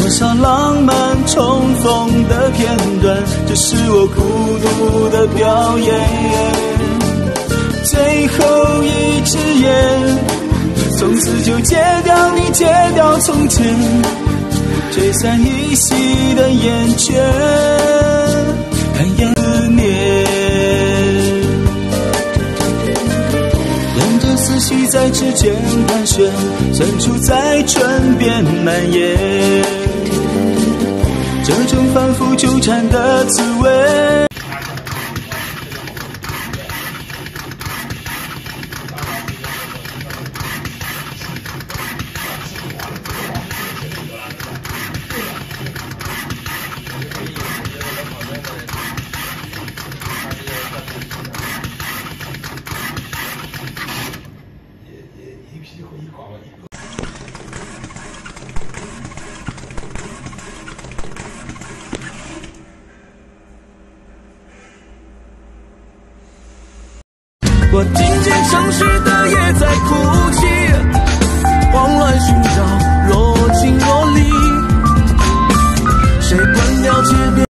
多少浪漫重逢的片段，这是我孤独的表演。最后一支烟，从此就戒掉你，戒掉从前，吹散依稀的厌倦，看样思念，任着思绪在指尖盘旋，深处在唇边蔓延，这种反复纠缠的滋味。我听见城市的夜在哭